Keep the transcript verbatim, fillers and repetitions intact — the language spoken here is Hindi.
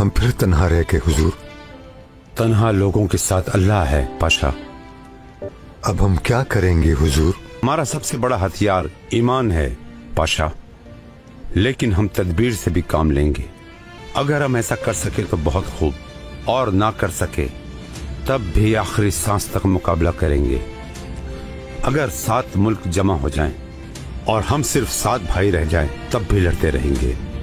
हम फिर तन्हा रह गए हुजूर। तन्हा लोगों के साथ अल्लाह है पाशा। अब हम क्या करेंगे हुजूर? हमारा सबसे बड़ा हथियार ईमान है पाशा, लेकिन हम तदबीर से भी काम लेंगे। अगर हम ऐसा कर सके तो बहुत खूब, और ना कर सके तब भी आखिरी सांस तक मुकाबला करेंगे। अगर सात मुल्क जमा हो जाएं और हम सिर्फ सात भाई रह जाएं तब भी लड़ते रहेंगे।